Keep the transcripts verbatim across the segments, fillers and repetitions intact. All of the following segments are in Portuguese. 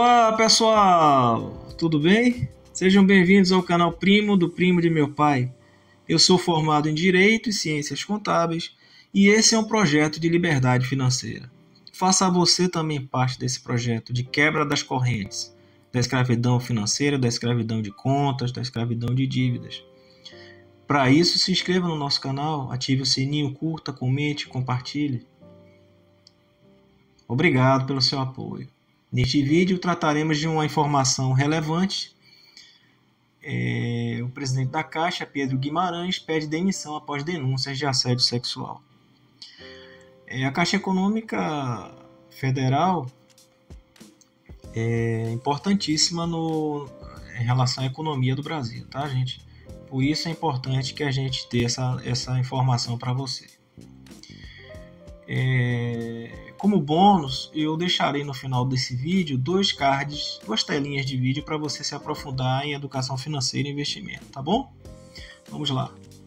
Olá, pessoal! Tudo bem? Sejam bem-vindos ao canal Primo do Primo de Meu Pai. Eu sou formado em Direito e Ciências Contábeis e esse é um projeto de liberdade financeira. Faça você também parte desse projeto de quebra das correntes, da escravidão financeira, da escravidão de contas, da escravidão de dívidas. Para isso, se inscreva no nosso canal, ative o sininho, curta, comente, compartilhe. Obrigado pelo seu apoio. Neste vídeo trataremos de uma informação relevante. É, o presidente da Caixa, Pedro Guimarães, pede demissão após denúncias de assédio sexual. É, a Caixa Econômica Federal é importantíssima no, em relação à economia do Brasil, tá, gente? Por isso é importante que a gente tenha essa, essa informação para você. É, como bônus, eu deixarei no final desse vídeo dois cards, duas telinhas de vídeo para você se aprofundar em educação financeira e investimento, tá bom? Vamos lá.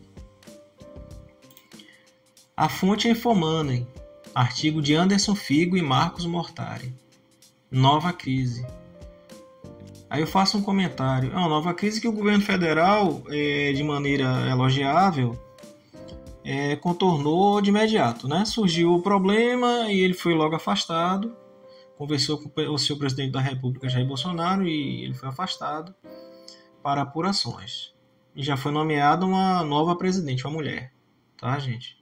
A fonte é Infomoney, artigo de Anderson Figo e Marcos Mortari. Nova crise. Aí eu faço um comentário. É uma nova crise que o governo federal, é, de maneira elogiável, É, contornou de imediato, né? Surgiu o problema e ele foi logo afastado, conversou com o seu presidente da República, Jair Bolsonaro, e ele foi afastado para apurações. E já foi nomeada uma nova presidente, uma mulher, tá, gente?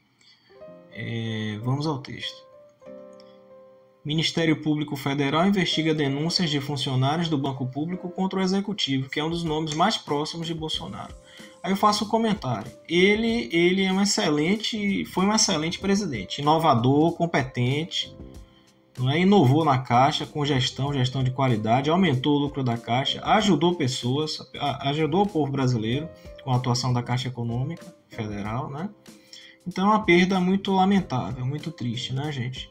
É, vamos ao texto. Ministério Público Federal investiga denúncias de funcionários do Banco Público contra o Executivo, que é um dos nomes mais próximos de Bolsonaro. Aí eu faço um comentário. Ele, ele é um excelente, foi um excelente presidente, inovador, competente, não é? Inovou na Caixa com gestão, gestão de qualidade, aumentou o lucro da Caixa, ajudou pessoas, ajudou o povo brasileiro com a atuação da Caixa Econômica Federal, né? Então é uma perda muito lamentável, muito triste, né, gente?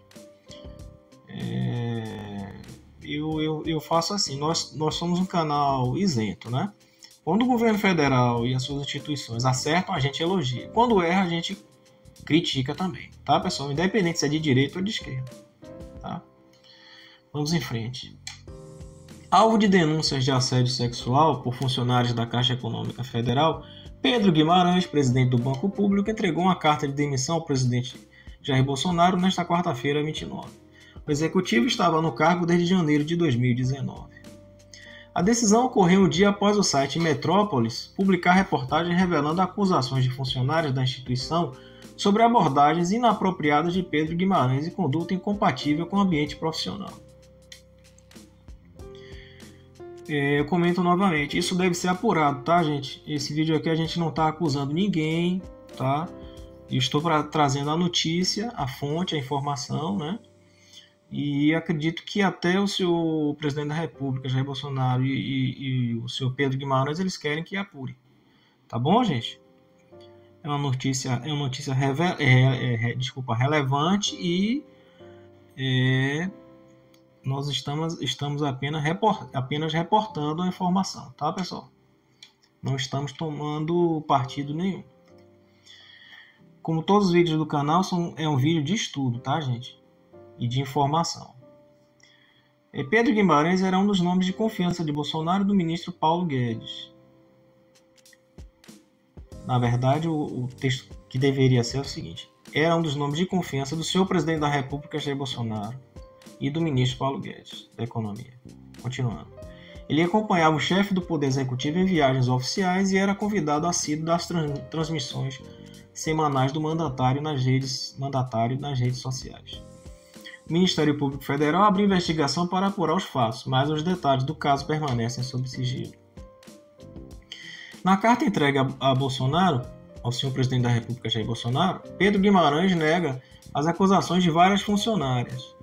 É... Eu, eu, eu faço assim, nós, nós somos um canal isento, né? Quando o governo federal e as suas instituições acertam, a gente elogia. Quando erra, a gente critica também, tá, pessoal? Independente se é de direita ou de esquerda, tá? Vamos em frente. Alvo de denúncias de assédio sexual por funcionários da Caixa Econômica Federal, Pedro Guimarães, presidente do Banco Público, entregou uma carta de demissão ao presidente Jair Bolsonaro nesta quarta-feira, vinte e nove. O executivo estava no cargo desde janeiro de dois mil e dezenove. A decisão ocorreu um dia após o site Metrópolis publicar reportagem revelando acusações de funcionários da instituição sobre abordagens inapropriadas de Pedro Guimarães e conduta incompatível com o ambiente profissional. É, eu comento novamente, isso deve ser apurado, tá, gente? Esse vídeo aqui a gente não está acusando ninguém, tá? Eu estou pra, trazendo a notícia, a fonte, a informação, né? E acredito que até o seu presidente da República, Jair Bolsonaro, e, e, e o seu Pedro Guimarães, eles querem que apure. Tá bom, gente? É uma notícia, é uma notícia reve, é, é, desculpa, relevante e é, nós estamos, estamos apenas, report, apenas reportando a informação, tá, pessoal? Não estamos tomando partido nenhum. Como todos os vídeos do canal, são, é um vídeo de estudo, tá, gente? E de informação. Pedro Guimarães era um dos nomes de confiança de Bolsonaro e do ministro Paulo Guedes. Na verdade, o, o texto que deveria ser é o seguinte: era um dos nomes de confiança do seu presidente da República, Jair Bolsonaro, e do ministro Paulo Guedes, da Economia. Continuando. Ele acompanhava o chefe do Poder Executivo em viagens oficiais e era convidado assíduo das trans, transmissões semanais do mandatário nas redes, mandatário nas redes sociais. O Ministério Público Federal abriu investigação para apurar os fatos, mas os detalhes do caso permanecem sob sigilo. Na carta entregue a Bolsonaro, ao senhor presidente da República, Jair Bolsonaro, Pedro Guimarães nega as acusações de várias funcionárias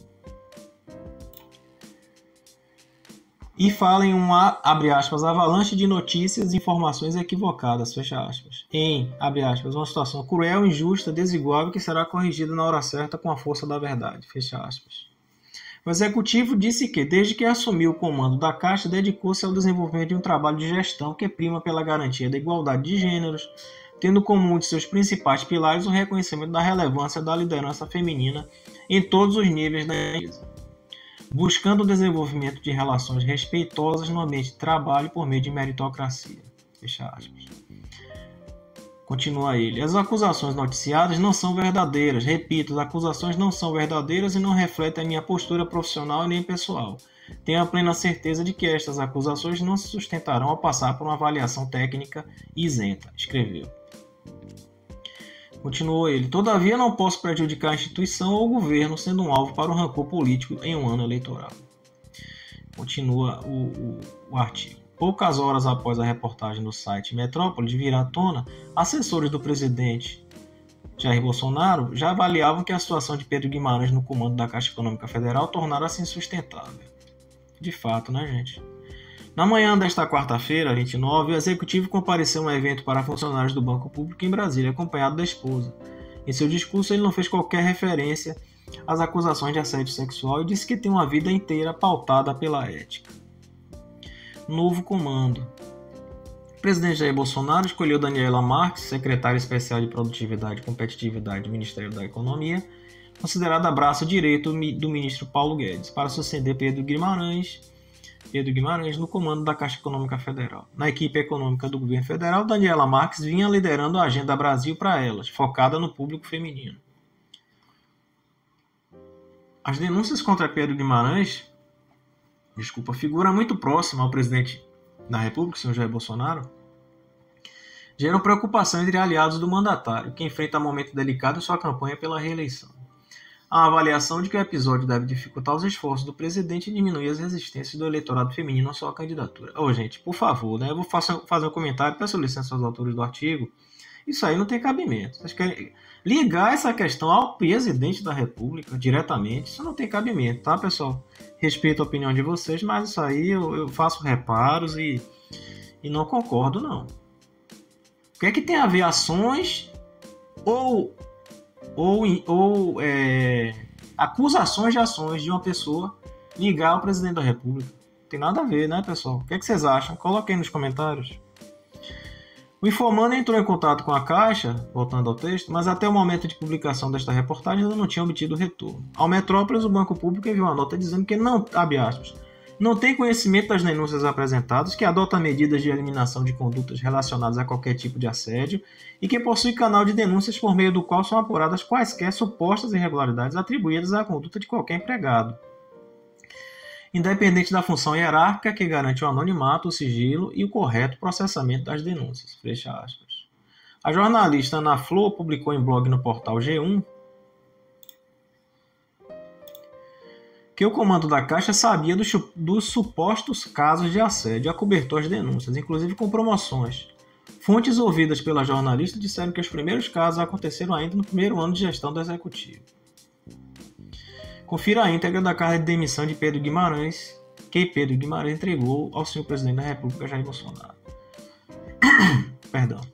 e fala em uma, abre aspas, avalanche de notícias e informações equivocadas, fecha aspas, em, abre aspas, uma situação cruel, injusta, desigual que será corrigida na hora certa com a força da verdade, fecha aspas. O executivo disse que, desde que assumiu o comando da Caixa, dedicou-se ao desenvolvimento de um trabalho de gestão que prima pela garantia da igualdade de gêneros, tendo como um de seus principais pilares o reconhecimento da relevância da liderança feminina em todos os níveis da empresa. buscando o desenvolvimento de relações respeitosas no ambiente de trabalho por meio de meritocracia. Fecha aspas. Continua ele. As acusações noticiadas não são verdadeiras. Repito, as acusações não são verdadeiras e não refletem a minha postura profissional nem pessoal. Tenho a plena certeza de que estas acusações não se sustentarão ao passar por uma avaliação técnica isenta, escreveu. Continuou ele. Todavia, não posso prejudicar a instituição ou o governo sendo um alvo para o rancor político em um ano eleitoral. Continua o, o, o artigo. Poucas horas após a reportagem do site Metrópolis vir à tona, assessores do presidente Jair Bolsonaro já avaliavam que a situação de Pedro Guimarães no comando da Caixa Econômica Federal tornara-se insustentável. De fato, né, gente? Na manhã desta quarta-feira, vinte e nove, o executivo compareceu a um evento para funcionários do Banco Público em Brasília, acompanhado da esposa. Em seu discurso, ele não fez qualquer referência às acusações de assédio sexual e disse que tem uma vida inteira pautada pela ética. Novo comando. O presidente Jair Bolsonaro escolheu Daniela Marques, secretária especial de Produtividade e Competitividade do Ministério da Economia, considerada braço direito do ministro Paulo Guedes, para suceder Pedro Guimarães, Pedro Guimarães no comando da Caixa Econômica Federal. Na equipe econômica do governo federal, Daniela Marques vinha liderando a Agenda Brasil para Elas, focada no público feminino. As denúncias contra Pedro Guimarães, desculpa, figura muito próxima ao presidente da República, o senhor Jair Bolsonaro, geram preocupação entre aliados do mandatário, que enfrenta momento delicado em sua campanha pela reeleição. Há a avaliação de que o episódio deve dificultar os esforços do presidente e diminuir as resistências do eleitorado feminino à sua candidatura. Ô, gente, por favor, né? Eu vou fazer um comentário, peço licença aos autores do artigo. Isso aí não tem cabimento. Vocês querem ligar essa questão ao presidente da República diretamente? Isso não tem cabimento, tá, pessoal? Respeito a opinião de vocês, mas isso aí eu, eu faço reparos e, e não concordo, não. O que é que tem a ver ações ou, ou, ou é, acusações de ações de uma pessoa ligar ao presidente da República? Não tem nada a ver, né, pessoal? O que é que vocês acham? Coloquem nos comentários. O informante entrou em contato com a Caixa, voltando ao texto, mas até o momento de publicação desta reportagem ainda não tinha obtido retorno. Ao Metrópolis, o Banco Público enviou uma nota dizendo que não, abre aspas, não tem conhecimento das denúncias apresentadas, que adota medidas de eliminação de condutas relacionadas a qualquer tipo de assédio e que possui canal de denúncias por meio do qual são apuradas quaisquer supostas irregularidades atribuídas à conduta de qualquer empregado, independente da função hierárquica que garante o anonimato, o sigilo e o correto processamento das denúncias. Fecha aspas. A jornalista Ana Flor publicou em blog no portal G um que o comando da Caixa sabia dos, dos supostos casos de assédio e acobertou as denúncias, inclusive com promoções. Fontes ouvidas pela jornalista disseram que os primeiros casos aconteceram ainda no primeiro ano de gestão do Executivo. Confira a íntegra da carta de demissão de Pedro Guimarães, que Pedro Guimarães entregou ao senhor presidente da República, Jair Bolsonaro. Perdão.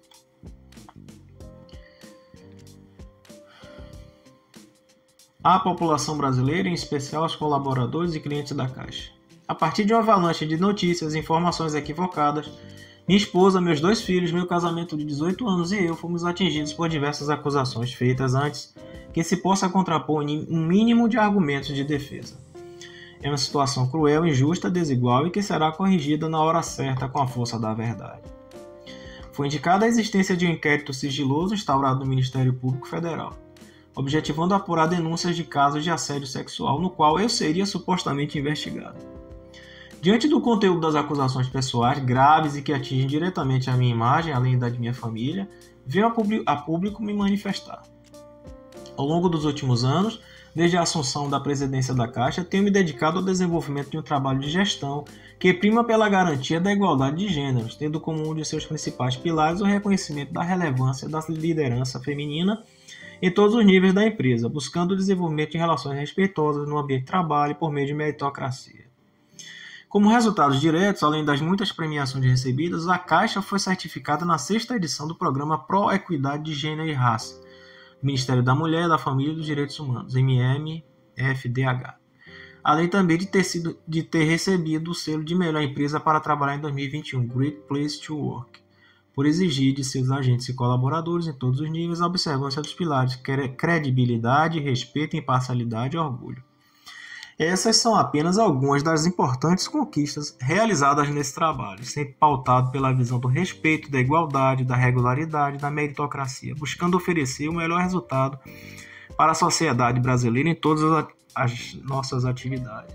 À população brasileira, em especial aos colaboradores e clientes da Caixa. A partir de uma avalanche de notícias e informações equivocadas, minha esposa, meus dois filhos, meu casamento de dezoito anos e eu fomos atingidos por diversas acusações feitas antes que se possa contrapor um mínimo de argumentos de defesa. É uma situação cruel, injusta, desigual e que será corrigida na hora certa com a força da verdade. Foi indicada a existência de um inquérito sigiloso instaurado no Ministério Público Federal, objetivando apurar denúncias de casos de assédio sexual, no qual eu seria supostamente investigado. Diante do conteúdo das acusações pessoais graves e que atingem diretamente a minha imagem, além da de minha família, venho a público me manifestar. Ao longo dos últimos anos, desde a assunção da presidência da Caixa, tenho me dedicado ao desenvolvimento de um trabalho de gestão que prima pela garantia da igualdade de gêneros, tendo como um de seus principais pilares o reconhecimento da relevância da liderança feminina em todos os níveis da empresa, buscando o desenvolvimento de relações respeitosas no ambiente de trabalho por meio de meritocracia. Como resultados diretos, além das muitas premiações recebidas, a Caixa foi certificada na sexta edição do programa Pro Equidade de Gênero e Raça, Ministério da Mulher, da Família e dos Direitos Humanos, M M F D H. Além também de ter, sido, de ter recebido o selo de melhor empresa para trabalhar em dois mil e vinte e um, Great Place to Work, por exigir de seus agentes e colaboradores em todos os níveis a observância dos pilares credibilidade, respeito, imparcialidade e orgulho. Essas são apenas algumas das importantes conquistas realizadas nesse trabalho, sempre pautado pela visão do respeito, da igualdade, da regularidade, da meritocracia, buscando oferecer o melhor resultado para a sociedade brasileira em todas as nossas atividades.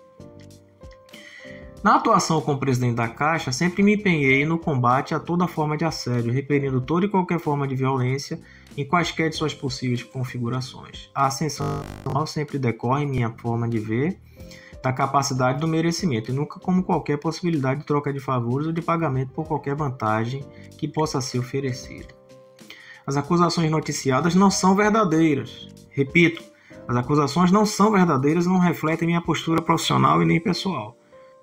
Na atuação como presidente da Caixa, sempre me empenhei no combate a toda forma de assédio, repelindo toda e qualquer forma de violência em quaisquer de suas possíveis configurações. A ascensão sempre decorre em minha forma de ver da capacidade do merecimento, e nunca como qualquer possibilidade de troca de favores ou de pagamento por qualquer vantagem que possa ser oferecida. As acusações noticiadas não são verdadeiras. Repito, as acusações não são verdadeiras e não refletem minha postura profissional e nem pessoal.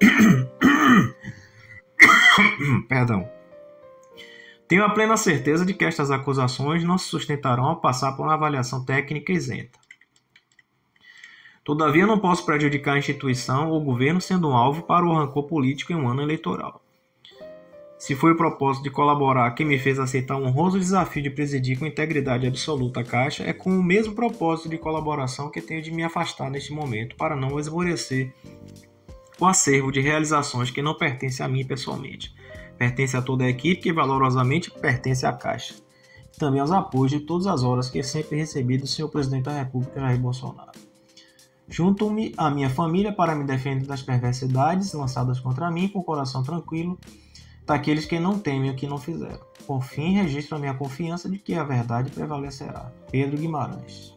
Perdão. Tenho a plena certeza de que estas acusações não se sustentarão ao passar por uma avaliação técnica isenta. Todavia, não posso prejudicar a instituição ou o governo sendo um alvo para o rancor político em um ano eleitoral. Se foi o propósito de colaborar que me fez aceitar o honroso desafio de presidir com integridade absoluta a Caixa, é com o mesmo propósito de colaboração que tenho de me afastar neste momento para não esmorecer o acervo de realizações que não pertence a mim pessoalmente. Pertence a toda a equipe que valorosamente pertence à Caixa. E também aos apoios de todas as horas que sempre recebi do senhor presidente da República, Jair Bolsonaro. Junto-me à minha família para me defender das perversidades lançadas contra mim com o coração tranquilo daqueles que não temem o que não fizeram. Por fim, registro a minha confiança de que a verdade prevalecerá. Pedro Guimarães.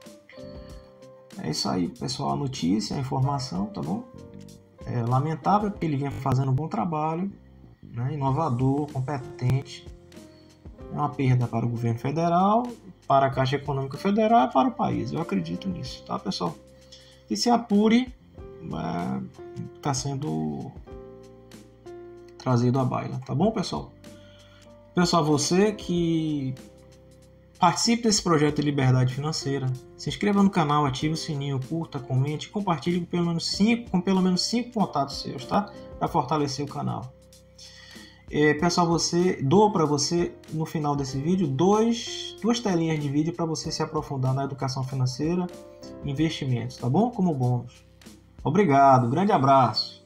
É isso aí, pessoal. A notícia, a informação, tá bom? É lamentável porque ele vinha fazendo um bom trabalho, né, inovador, competente. É uma perda para o governo federal, para a Caixa Econômica Federal e para o país. Eu acredito nisso, tá, pessoal? Que se apure, está é, sendo trazido à baila, tá bom, pessoal? Pessoal, você que participe desse projeto de liberdade financeira, se inscreva no canal, ative o sininho, curta, comente, compartilhe com pelo menos cinco, com pelo menos cinco contatos seus, tá? Para fortalecer o canal. É, pessoal, você dou para você no final desse vídeo dois, duas telinhas de vídeo para você se aprofundar na educação financeira e investimentos, tá bom? Como bônus. Obrigado, grande abraço.